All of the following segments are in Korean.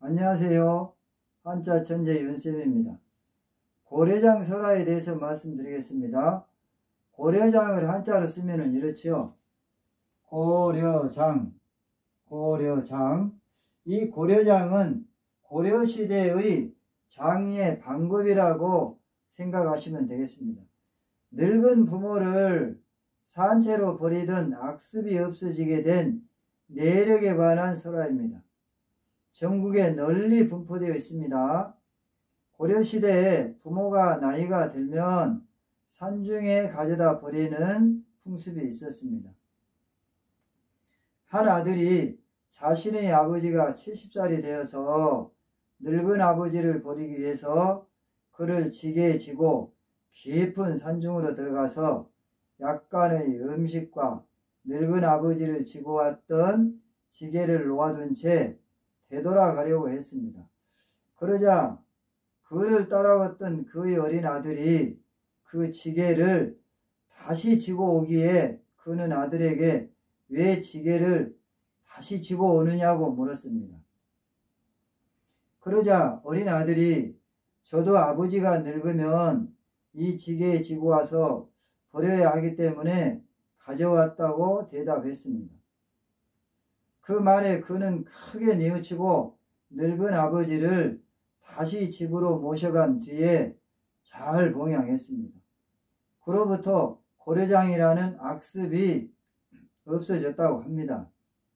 안녕하세요. 한자 천재 윤쌤입니다. 고려장 설화에 대해서 말씀드리겠습니다. 고려장을 한자로 쓰면 이렇죠. 고려장. 이 고려장은 고려시대의 장의의 방법이라고 생각하시면 되겠습니다. 늙은 부모를 산채로 버리던 악습이 없어지게 된 내력에 관한 설화입니다. 전국에 널리 분포되어 있습니다. 고려시대에 부모가 나이가 들면 산중에 가져다 버리는 풍습이 있었습니다. 한 아들이 자신의 아버지가 70살이 되어서 늙은 아버지를 버리기 위해서 그를 지게에 지고 깊은 산중으로 들어가서 약간의 음식과 늙은 아버지를 지고 왔던 지게를 놓아둔 채 되돌아가려고 했습니다. 그러자 그를 따라왔던 그의 어린 아들이 그 지게를 다시 지고 오기에 그는 아들에게 왜 지게를 다시 지고 오느냐고 물었습니다. 그러자 어린 아들이 저도 아버지가 늙으면 이 지게에 지고 와서 버려야 하기 때문에 가져왔다고 대답했습니다. 그 말에 그는 크게 뉘우치고 늙은 아버지를 다시 집으로 모셔간 뒤에 잘 봉양했습니다. 그로부터 고려장이라는 악습이 없어졌다고 합니다.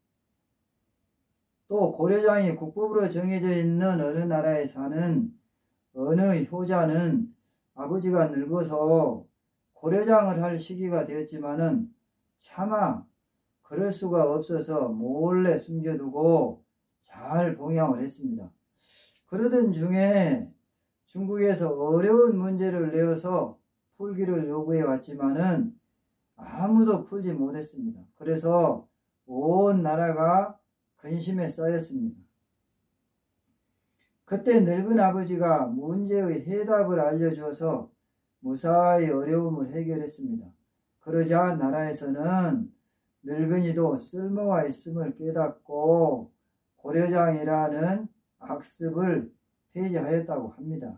또 고려장이 국법으로 정해져 있는 어느 나라에 사는 어느 효자는 아버지가 늙어서 고려장을 할 시기가 되었지만은 차마 그럴 수가 없어서 몰래 숨겨두고 잘 봉양을 했습니다. 그러던 중에 중국에서 어려운 문제를 내어서 풀기를 요구해 왔지만은 아무도 풀지 못했습니다. 그래서 온 나라가 근심에 쌓였습니다. 그때 늙은 아버지가 문제의 해답을 알려주어서 무사히 어려움을 해결했습니다. 그러자 나라에서는 늙은이도 쓸모가 있음을 깨닫고 고려장이라는 악습을 폐지하였다고 합니다.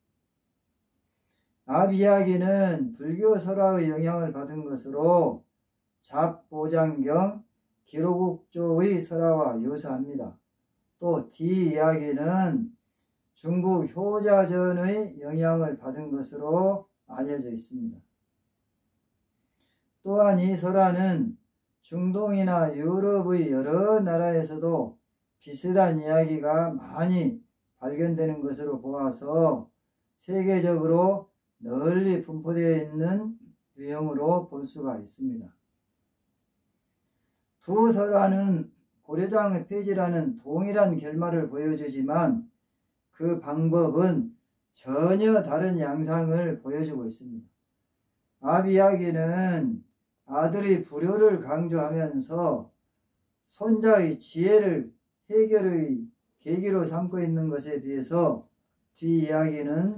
앞 이야기는 불교 설화의 영향을 받은 것으로 잡보장경 기로국조의 설화와 유사합니다. 또 뒤 이야기는 중국 효자전의 영향을 받은 것으로 알려져 있습니다. 또한 이 설화는 중동이나 유럽의 여러 나라에서도 비슷한 이야기가 많이 발견되는 것으로 보아서 세계적으로 널리 분포되어 있는 유형으로 볼 수가 있습니다. 두 설화는 고려장의 폐지라는 동일한 결말을 보여주지만 그 방법은 전혀 다른 양상을 보여주고 있습니다. 앞 이야기는 아들의 불효를 강조하면서 손자의 지혜를 해결의 계기로 삼고 있는 것에 비해서 뒤 이야기는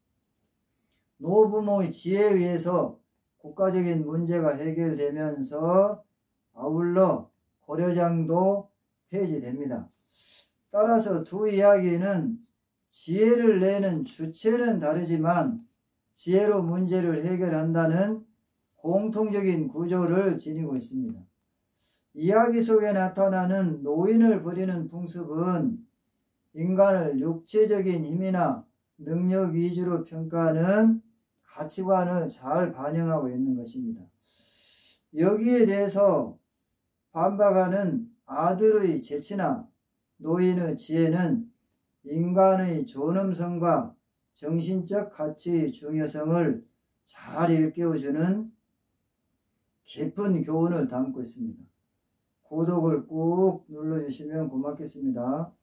노부모의 지혜에 의해서 국가적인 문제가 해결되면서 아울러 고려장도 폐지됩니다. 따라서 두 이야기는 지혜를 내는 주체는 다르지만 지혜로 문제를 해결한다는 공통적인 구조를 지니고 있습니다. 이야기 속에 나타나는 노인을 부리는 풍습은 인간을 육체적인 힘이나 능력 위주로 평가하는 가치관을 잘 반영하고 있는 것입니다. 여기에 대해서 반박하는 아들의 재치나 노인의 지혜는 인간의 존엄성과 정신적 가치의 중요성을 잘 일깨워주는 깊은 교훈을 담고 있습니다. 구독을 꾹 눌러주시면 고맙겠습니다.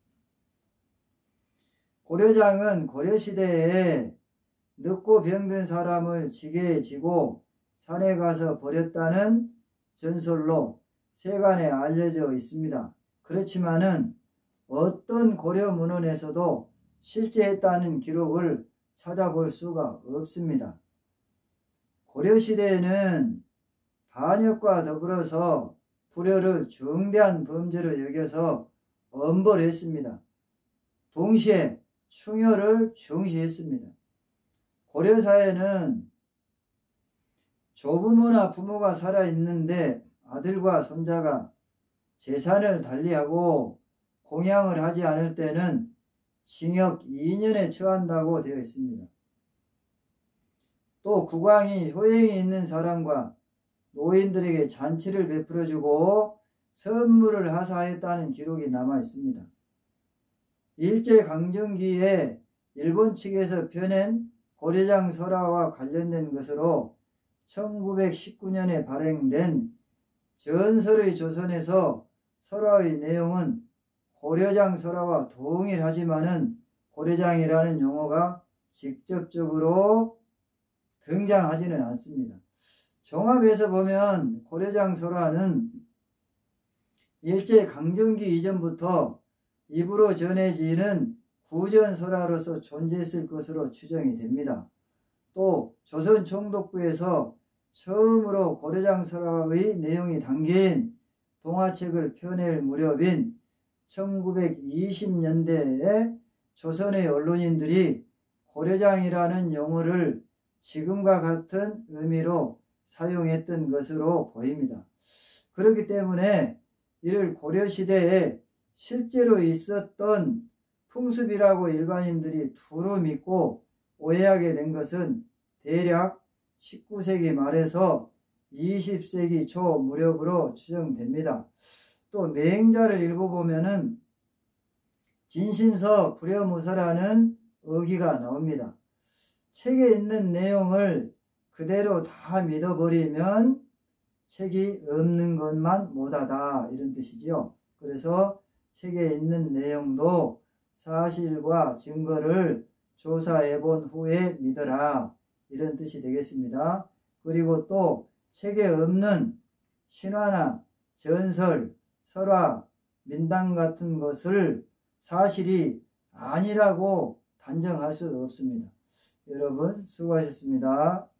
고려장은 고려시대에 늙고 병든 사람을 지게에 지고 산에 가서 버렸다는 전설로 세간에 알려져 있습니다. 그렇지만은 어떤 고려 문헌에서도 실제 했다는 기록을 찾아볼 수가 없습니다. 고려시대에는 반역과 더불어서 불효를 중대한 범죄로 여겨서 엄벌했습니다. 동시에 충효를 중시했습니다. 고려사회는 조부모나 부모가 살아있는데 아들과 손자가 재산을 달리하고 공양을 하지 않을 때는 징역 2년에 처한다고 되어 있습니다. 또 국왕이 효행이 있는 사람과 노인들에게 잔치를 베풀어주고 선물을 하사했다는 기록이 남아 있습니다. 일제강점기에 일본 측에서 펴낸 고려장 설화와 관련된 것으로 1919년에 발행된 전설의 조선에서 설화의 내용은 고려장 설화와 동일하지만은 고려장이라는 용어가 직접적으로 등장하지는 않습니다. 종합해서 보면 고려장 설화는 일제강점기 이전부터 입으로 전해지는 구전설화로서 존재했을 것으로 추정이 됩니다. 또 조선 총독부에서 처음으로 고려장 설화의 내용이 담긴 동화책을 펴낼 무렵인 1920년대에 조선의 언론인들이 고려장이라는 용어를 지금과 같은 의미로 사용했던 것으로 보입니다. 그렇기 때문에 이를 고려시대에 실제로 있었던 풍습이라고 일반인들이 두루 믿고 오해하게 된 것은 대략 19세기 말에서 20세기 초 무렵으로 추정됩니다. 또 맹자를 읽어보면은 진신서 불여무사라는 어기가 나옵니다. 책에 있는 내용을 그대로 다 믿어버리면 책이 없는 것만 못하다 이런 뜻이지요. 그래서 책에 있는 내용도 사실과 증거를 조사해 본 후에 믿어라 이런 뜻이 되겠습니다. 그리고 또 책에 없는 신화나 전설, 설화, 민담 같은 것을 사실이 아니라고 단정할 수 없습니다. 여러분 수고하셨습니다.